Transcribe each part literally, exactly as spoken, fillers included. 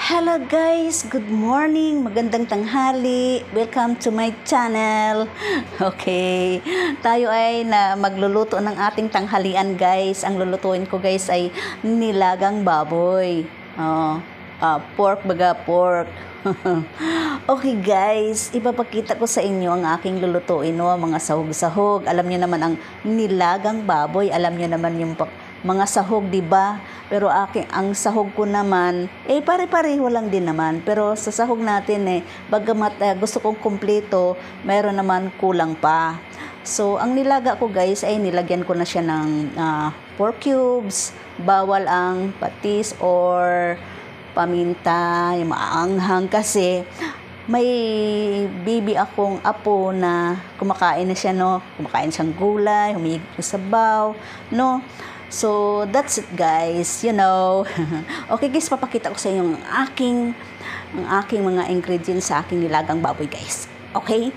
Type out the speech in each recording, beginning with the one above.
Hello guys, good morning, magandang tanghali, welcome to my channel. Okay, tayo ay na magluluto ng ating tanghalian guys. Ang lulutuin ko guys ay nilagang baboy. Oh, uh, pork baga pork. Okay guys, ipapakita ko sa inyo ang aking lulutuin, no, mga sahog-sahog. Alam niyo naman ang nilagang baboy, alam niyo naman yung mga sahog, di ba? Pero aking ang sahog ko naman, eh pare-pareho lang din naman. Pero sa sahog natin eh, bagamat uh, gusto kong kumpleto, mayroon naman kulang pa. So, ang nilaga ko guys ay nilagyan ko na siya ng uh, pork cubes, bawal ang patis or paminta, yung maanghang kasi may baby akong apo na kumakain na siya, no? Kumakain siyang gulay, humigit sa sabaw, no? So, that's it guys, you know. Okay guys, papakita ko sa inyo ang aking, ang aking mga ingredients sa aking nilagang baboy guys. Okay?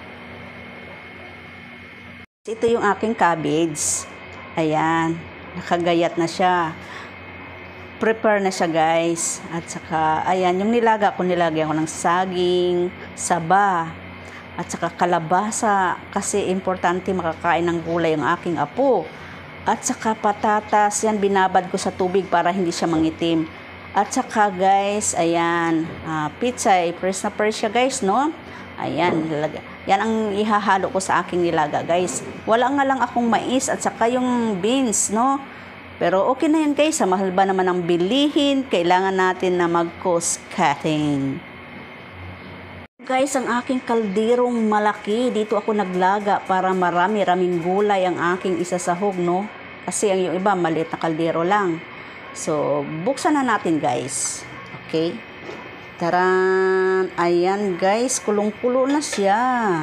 Ito yung aking cabbage. Ayan, nakagayat na siya. Prepare na siya guys. At saka, ayan, yung nilaga ko, nilagyan ko ng saging, saba, at saka kalabasa. Kasi importante makakain ng gulay ang aking apo. At saka patatas, yan binabad ko sa tubig para hindi siya mangitim. At saka guys, ayan, uh, pizza, press na press siya guys, no? Ayan, yan ang ihahalo ko sa aking nilaga guys. Wala nga lang akong mais at saka yung beans, no? Pero okay na yan guys, sa mahal ba naman ang bilihin, kailangan natin na mag-cost cutting. Guys, ang aking kalderong malaki, dito ako naglaga para marami-raming gulay ang aking isasahog, no? Kasi ang yung iba, maliit na kaldero lang. So, buksan na natin guys. Okay? Taran! Ayan guys, kulong-kulo na siya.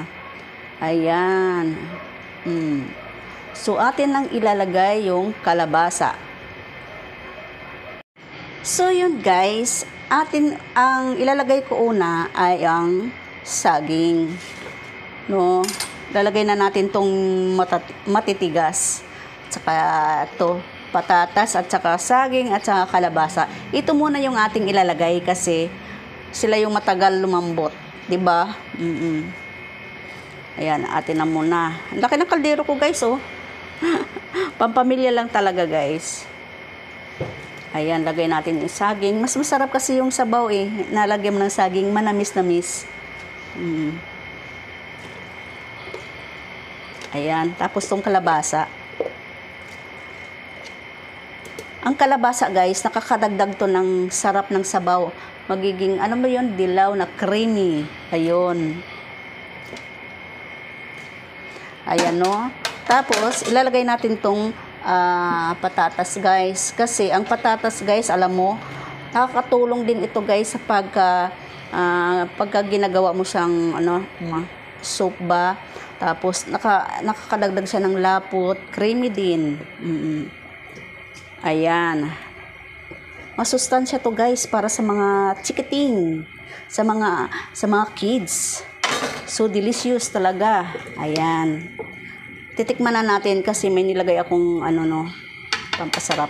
Ayan. Hmm. So, atin lang ilalagay yung kalabasa. So, yun guys, atin ang ilalagay ko una ay ang saging, no? Lalagay na natin tong matitigas, at saka to patatas, at saka saging, at saka kalabasa. Ito muna yung ating ilalagay kasi sila yung matagal lumambot, di ba? Mm-mm. Ayan, atin na muna. Ang laki ng kaldero ko guys, oh. Pampamilya lang talaga guys. Ayan, lagay natin yung saging. Mas masarap kasi yung sabaw eh. Nalagyan mo ng saging, manamis-namis. Mm. Ayan, tapos tong kalabasa. Ang kalabasa guys, nakakadagdag to ng sarap ng sabaw. Magiging, ano ba yun? Dilaw na creamy. Ayun. Ayan, no? Tapos, ilalagay natin tong Uh, patatas guys, kasi ang patatas guys, alam mo, nakakatulong din ito guys sa pagka uh, pagka ginagawa mo siyang ano, soup ba, tapos naka, nakakadagdag siya ng lapot, creamy din. Mm-mm. Ayan, masustansya to guys para sa mga chikiting, sa mga sa mga kids, so delicious talaga. Ayan, titikman na natin kasi may nilagay akong ano, no, pampasarap.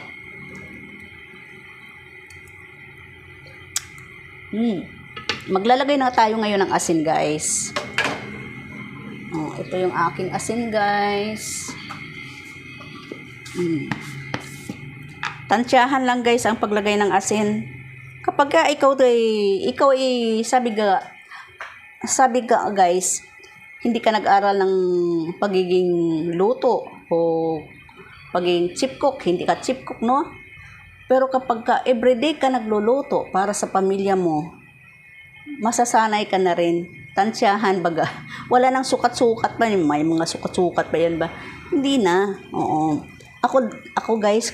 Hmm. Maglalagay na tayo ngayon ng asin guys. Oh, ito yung aking asin guys. Hmm. Tansyahan lang guys ang paglagay ng asin. Kapag ka ikaw ay ikaw ay sabi ga sabi ga guys, hindi ka nag-aral ng pagiging luto o pagiging chip cook, hindi ka chip cook, no? Pero kapag ka everyday ka nagluluto para sa pamilya mo, masasanay ka na rin. Tansyahan baga. Wala nang sukat-sukat pa. May mga sukat-sukat pa yan ba? Hindi na. Oo. Ako, ako guys,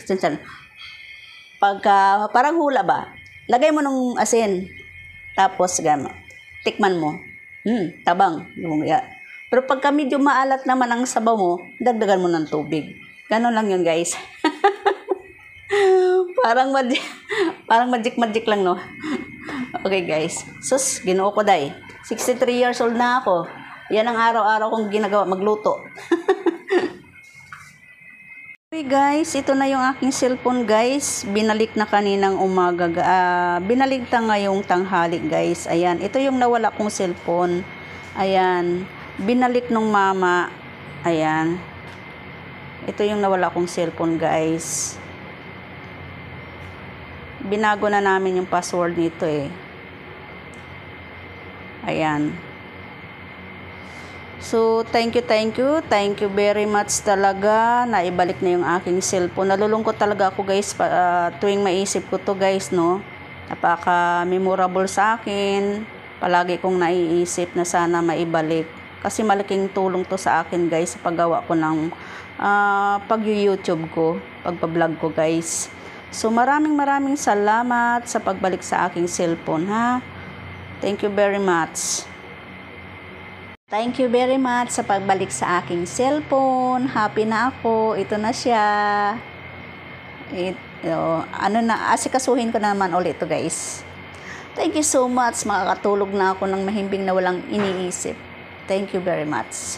pagka parang hula ba, lagay mo ng asin, tapos gama, tikman mo. Hmm, tabang. Pero pagka medyo maalat naman ang sabaw mo, dagdagan mo ng tubig. Ganon lang yun guys. Parang magic, parang magic-magic lang, no? Okay guys. Sus, ginoo ko day. sixty-three years old na ako. Yan ang araw-araw kong ginagawa, magluto. Okay guys, ito na yung aking cellphone guys. Binalik na kaninang umaga. Uh, binalik ta ngayong tanghali guys. Ayan, ito yung nawala kong cellphone. Ayan, binalik nung mama. Ayan. Ito yung nawala kong cellphone guys. Binago na namin yung password nito eh. Ayan. So, thank you, thank you. Thank you very much talaga. Naibalik na yung aking cellphone. Nalulungkot talaga ako guys pa, uh, tuwing maisip ko to guys, no. Napaka-memorable sa akin. Palagi kong naiisip na sana maibalik. Kasi malaking tulong to sa akin guys sa paggawa ko ng uh, pag-YouTube ko, pagpa-vlog ko guys. So, maraming maraming salamat sa pagbalik sa aking cellphone, ha. Thank you very much. Thank you very much sa pagbalik sa aking cellphone. Happy na ako. Ito na siya. Ito, ano na, asikasuhin ko na naman ulit ito guys. Thank you so much. Makakatulog na ako ng mahimbing na walang iniisip. Thank you very much.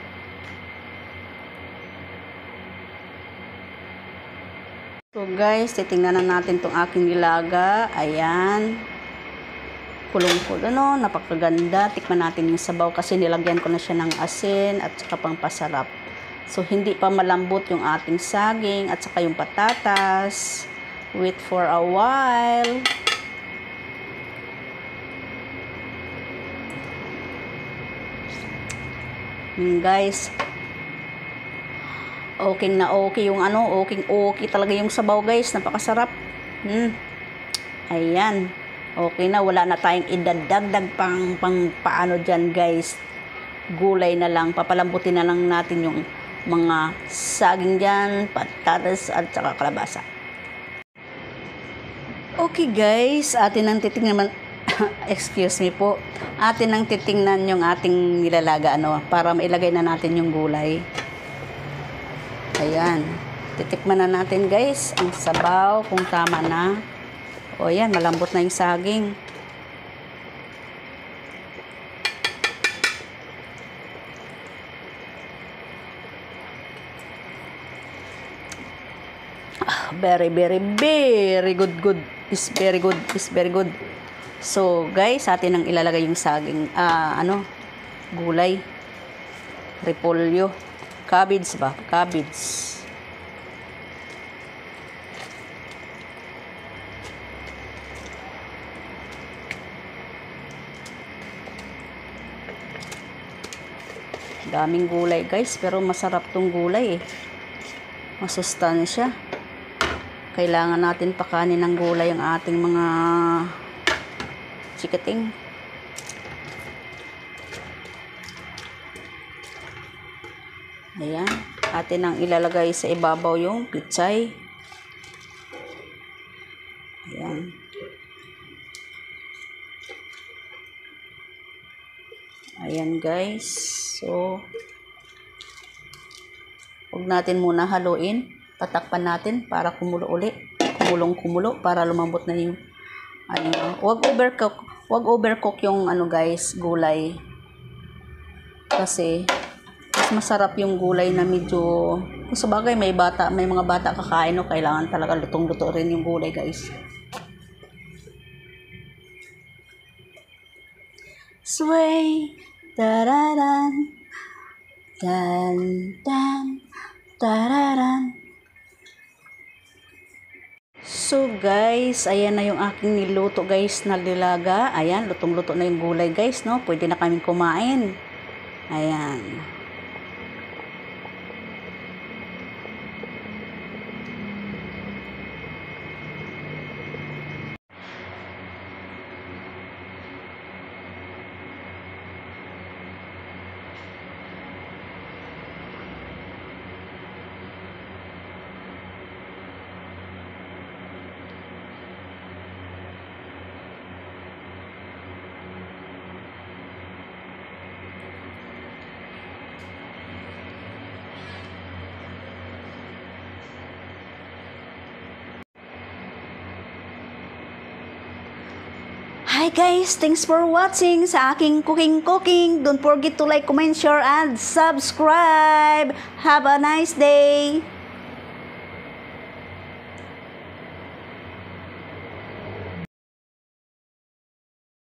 So guys, titingnan na natin itong aking nilaga. Ayan. Kulong-kulo, no? Napakaganda. Tikman natin yung sabaw kasi nilagyan ko na siya ng asin at saka pang pasarap. So, hindi pa malambot yung ating saging at saka yung patatas. Wait for a while. Hmm, guys. Okay na okay yung ano. Okay, okay talaga yung sabaw, guys. Napakasarap. Hmm. Ayan. Okay na, wala na tayong idadagdag pang, pang paano dyan guys. Gulay na lang, papalambutin na lang natin yung mga saging dyan, patatas at saka kalabasa. Okay guys, atin ang titingnan, excuse me po, atin ang titingnan yung ating nilalaga ano, para mailagay na natin yung gulay. Ayan, titikman na natin guys, ang sabaw kung tama na. O yan, malambot na yung saging. Ah, very, very, very good, good. Is very good, is very good. So, guys, atin ang ilalagay yung saging, ah, ano, gulay. Repolyo. Cabbage ba? Cabbage. Daming gulay guys, pero masarap tong gulay eh. Masustansya. Kailangan natin pakanin ng gulay ang ating mga chikiting. Ayan. Atin ang ilalagay sa ibabaw yung pitsay. Ayan. Ayan guys. So, huwag natin muna haluin. Tatakpan natin para kumulo ulit. Kumulong-kumulo para lumambot na yung ano. Huwag overcook. Huwag overcook yung ano guys, gulay. Kasi mas masarap yung gulay na medyo, kung sabagay may bata, may mga bata kakain, no, kailangan talaga lutong-luto rin yung gulay guys. Sway. Tararan, dan, dan, tararan. So guys, ayan na yung aking niluto guys na nilaga. Ayan, lutong-luto na yung gulay guys, no? Pwede na kaming kumain. Ayan. Hi guys, thanks for watching sa aking cooking cooking. Don't forget to like, comment, share, and subscribe. Have a nice day.